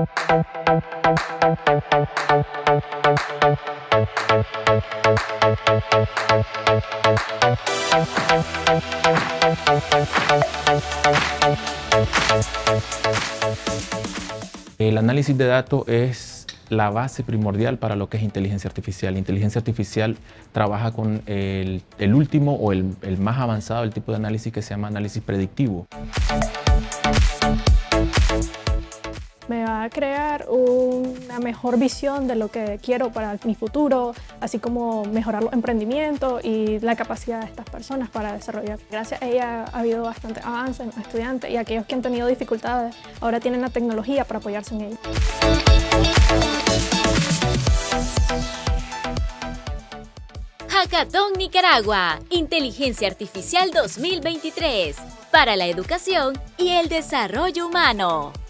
El análisis de datos es la base primordial para lo que es inteligencia artificial. La inteligencia artificial trabaja con el último o el más avanzado, el tipo de análisis que se llama análisis predictivo. Me va a crear una mejor visión de lo que quiero para mi futuro, así como mejorar los emprendimientos y la capacidad de estas personas para desarrollar. Gracias a ella ha habido bastante avance en los estudiantes y aquellos que han tenido dificultades ahora tienen la tecnología para apoyarse en ella. Hackathon Nicaragua, Inteligencia Artificial 2023, para la educación y el desarrollo humano.